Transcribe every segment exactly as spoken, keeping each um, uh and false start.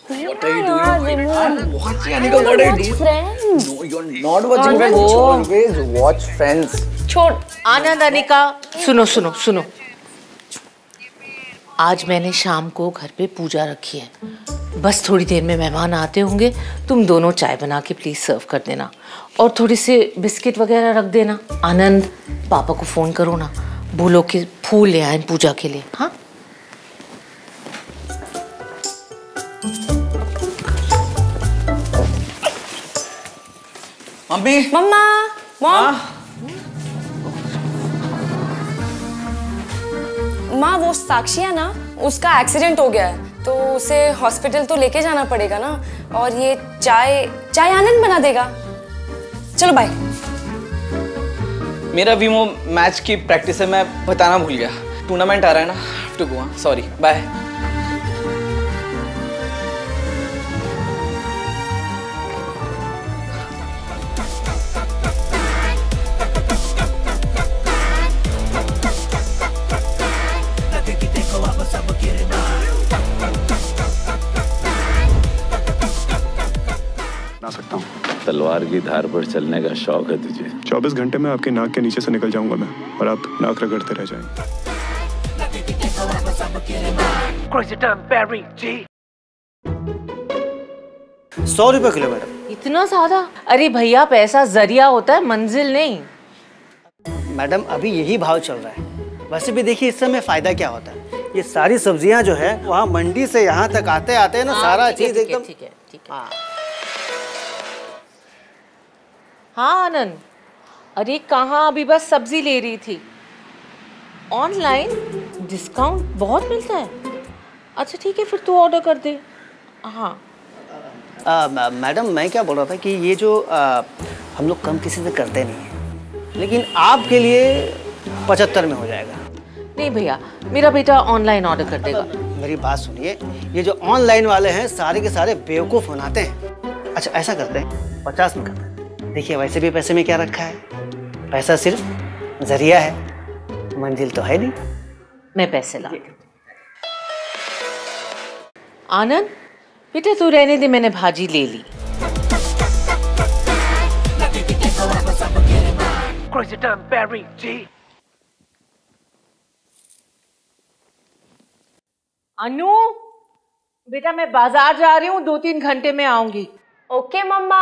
What are you doing? I'm watching Anika. What are you doing? Friends. No, you're not watching Friends. Always watch Friends. छोड़ आनंद अनिका, सुनो सुनो सुनो। आज मैंने शाम को घर पे पूजा रखी है, बस थोड़ी देर में मेहमान आते होंगे। तुम दोनों चाय बना के प्लीज सर्व कर देना और थोड़ी से बिस्किट वगैरह रख देना। आनंद पापा को फोन करो ना, बोलो कि फूल ले आए पूजा के लिए। हाँ मम्मी। मम्मा मॉम माँ, वो साक्षी है ना, उसका एक्सीडेंट हो गया है तो उसे हॉस्पिटल तो लेके जाना पड़ेगा ना। और ये चाय चाय आनंद बना देगा। चलो बाय। मेरा वीमो मैच की प्रैक्टिस है, मैं बताना भूल गया। टूर्नामेंट आ रहा है ना, have to go. Sorry, bye. तलवार की धार पर चलने का शौक है तुझे। चौबीस घंटे में आपके नाक के नीचे से निकल जाऊंगा मैं और आप नाक रगड़ते रह जाएंगे। सौ रुपए किलो मैडम। इतना ज्यादा? अरे भैया, पैसा जरिया होता है, मंजिल नहीं। मैडम अभी यही भाव चल रहा है। वैसे भी देखिए इस समय फायदा क्या होता है, ये सारी सब्जियां जो है वहाँ मंडी से यहाँ तक आते आते हैं ना, सारा चीज एकदम। ठीक है ठीक है। हाँ आनंद, अरे कहाँ, अभी बस सब्जी ले रही थी। ऑनलाइन डिस्काउंट बहुत मिलता है। अच्छा ठीक है, फिर तू ऑर्डर कर दे। हाँ मैडम मैं क्या बोल रहा था कि ये जो आ, हम लोग कम किसी से करते नहीं हैं, लेकिन आपके लिए पचहत्तर में हो जाएगा। नहीं भैया, मेरा बेटा ऑनलाइन ऑर्डर कर देगा। मेरी बात सुनिए, ये जो ऑनलाइन वाले हैं सारे के सारे बेवकूफ़ बनाते हैं। अच्छा ऐसा करते हैं, पचास में करते हैं। देखिए वैसे भी पैसे में क्या रखा है, पैसा सिर्फ जरिया है, मंजिल तो है नहीं। मैं पैसे ला दूं। आनंद बेटा तू रहने दे, मैंने भाजी ले ली। अनु बेटा, मैं बाजार जा रही हूँ, दो तीन घंटे में आऊंगी। Okay mamma.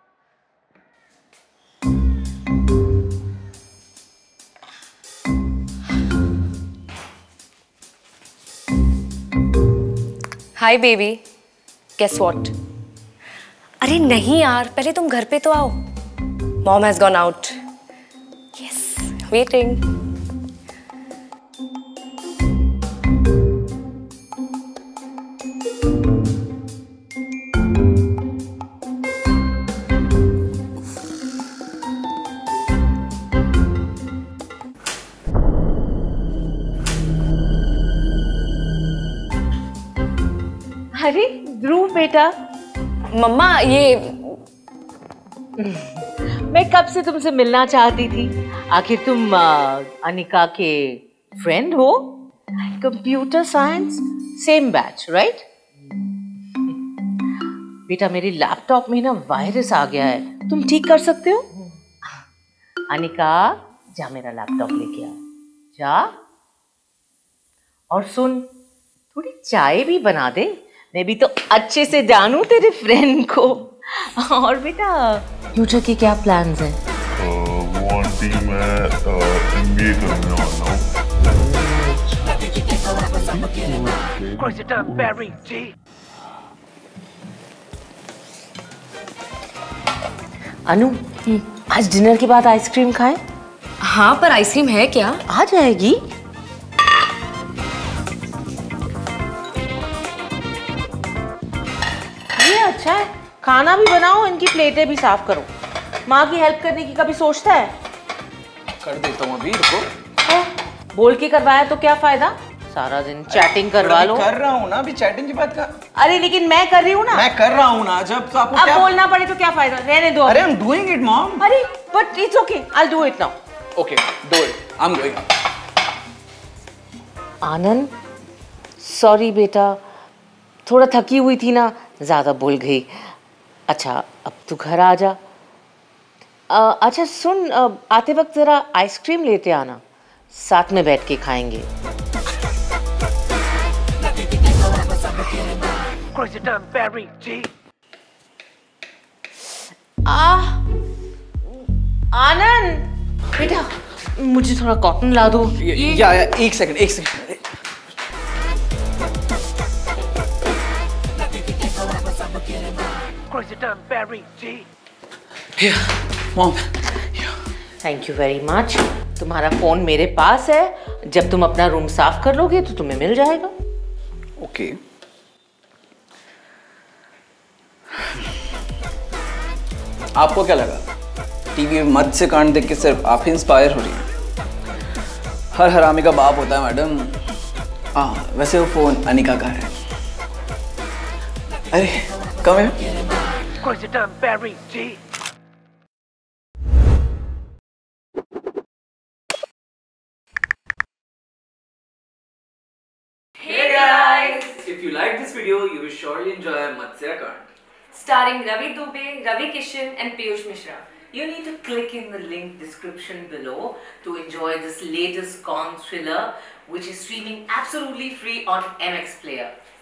Hi baby, guess what? अरे नहीं यार, पहले तुम घर पे तो आओ। Mom has gone out. Yes, waiting. अरे ध्रुव बेटा। मम्मा ये मैं कब से तुमसे मिलना चाहती थी। आखिर तुम आ, अनिका के फ्रेंड हो। Computer science same batch right? बेटा मेरे लैपटॉप में ना वायरस आ गया है, तुम ठीक कर सकते हो? अनिका जा मेरा लैपटॉप लेके आ जा। और सुन, थोड़ी चाय भी बना दे, मैं भी तो अच्छे से जानूं तेरे फ्रेंड को। और बेटा फ्यूचर के क्या प्लान्स हैं? वो आंटी मैं एमबीए करने वाला हूँ। अनु आज डिनर के बाद आइसक्रीम खाएं? हाँ पर आइसक्रीम है क्या? आ जाएगी। अच्छा है, खाना भी बनाओ, इनकी प्लेटें भी साफ करो। माँ की हेल्प करने की कभी सोचता है? कर देता हूँ, अभी रुको। है? बोल के करवाया तो क्या फायदा, सारा दिन चैटिंग करवा लो। कर रहा हूँ ना, अभी चैटिंग की बात कर। अरे लेकिन मैं कर रही हूँ ना। मैं कर रहा हूँ ना, जब तो आपको अब क्या बोलना पड़े तो क्या फायदा, रहने दो। अरे I am doing it mom. अरे but it's okay, I will do it now. Okay do it, I am going. Anand sorry बेटा, थोड़ा थकी हुई थी ना, ज़्यादा बोल गई। अच्छा अब तू घर आ जा। आ, अच्छा सुन, आ, आते वक्त ज़रा आइसक्रीम लेते आना, साथ में बैठ के खाएंगे। आ, आनंद बेटा, मुझे थोड़ा कॉटन ला दो। ये, या, या, एक सेकंड एक second. Mom, thank you very much. तुम्हारा फोन मेरे पास है, जब तुम अपना रूम साफ कर लोगे तो तुम्हें मिल जाएगा। ओके। आपको क्या लगा टीवी में मत से कांड देख के सिर्फ आप ही इंस्पायर हो रही हैं? हर हरामी का बाप होता है मैडम। हाँ वैसे वो फोन अनिका का है। अरे कम है। Hey guys! If you like this video, you will surely enjoy Matsya Kand. Starring Ravi Dubey, Ravi Kishan and Piyush Mishra. You need to click in the link description below to enjoy this latest Kong thriller, which is streaming absolutely free on M X Player.